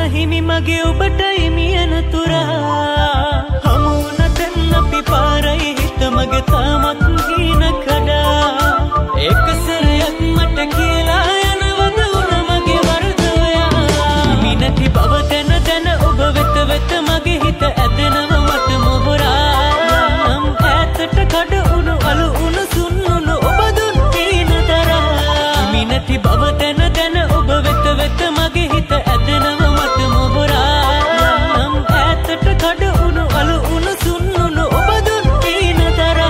හිමි මගේ ඔබටයි මියනතුරා හමුවන දැන් අපි පාරයි හිත මගේ තාමත් හීන කඩා එක සැරයක් මට කියලා යනවද උන මගේ වරද ඔයා මිනති බව දැන දැන ඔබ වෙත මගේ හිත ඇදෙනව මට මොහොරා නම් ඈතට කඩ උණු අලු උණු සුන්නුණු ඔබ දුන් තීන දරා මිනති බව දැන දැන ඔබ වෙත මගේ හිත ඇදෙනව මට මොහොරා නම් ඈතට කඩ උණු අලු උණු සුන්නුණු ඔබ දුන් තීන දරා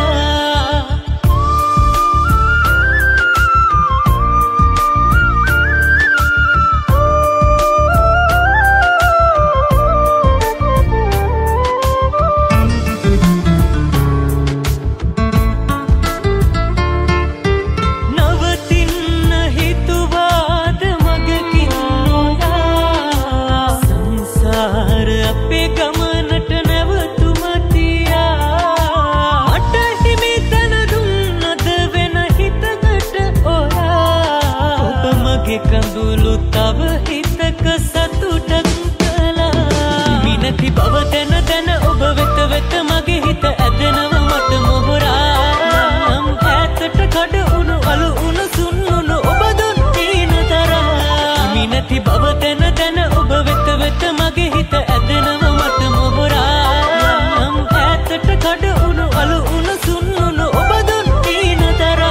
කඳුළු තව හිතක සතුටක් කළා මිනති බව දැන දැන ඔබ වෙත මගේ හිත ඇදෙනව මට මොහොරා නම් ඈතට කඩ උණු අලු උණු සුන්නුණු ඔබ දුන් තීන දරා මිනති බව දැන දැන ඔබ වෙත මගේ හිත ඇදෙනව මට මොහොරා නම් ඈතට කඩ උණු අලු උණු සුන්නුණු ඔබ දුන් තීන දරා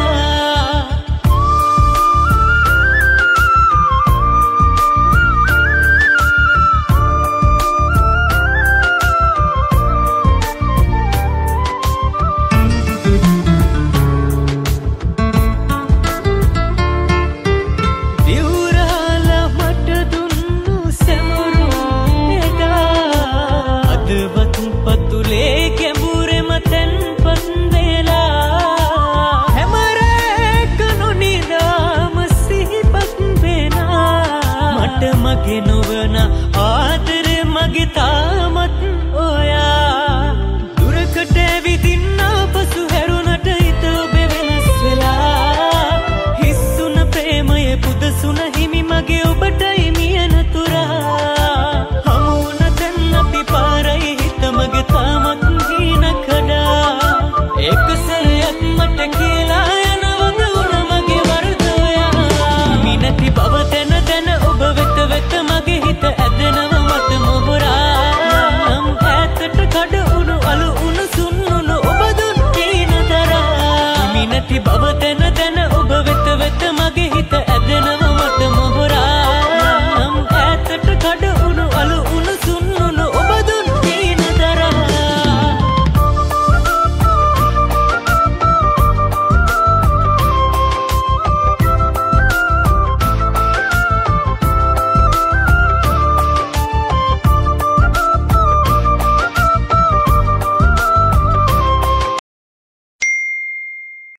මගේ නොවන ආදරේ මගේ තාමත් ඔයා